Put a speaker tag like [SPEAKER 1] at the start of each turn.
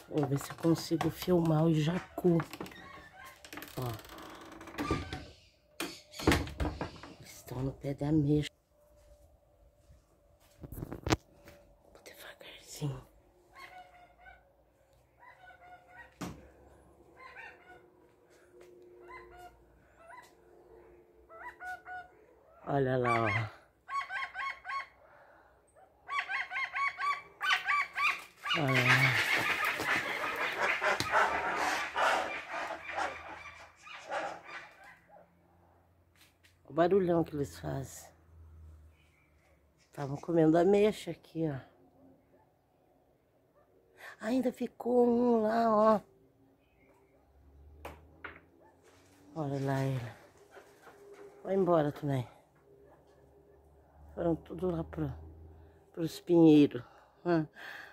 [SPEAKER 1] Vou ver se eu consigo filmar o jacu. Ó. Eles estão no pé da ameixa. Vou devagarzinho. Olha lá, ó. Olha lá. O barulhão que eles fazem. Estavam comendo ameixa aqui, ó. Ainda ficou um lá, ó. Olha lá ele. Vai embora também. Foram tudo lá pros pinheiros.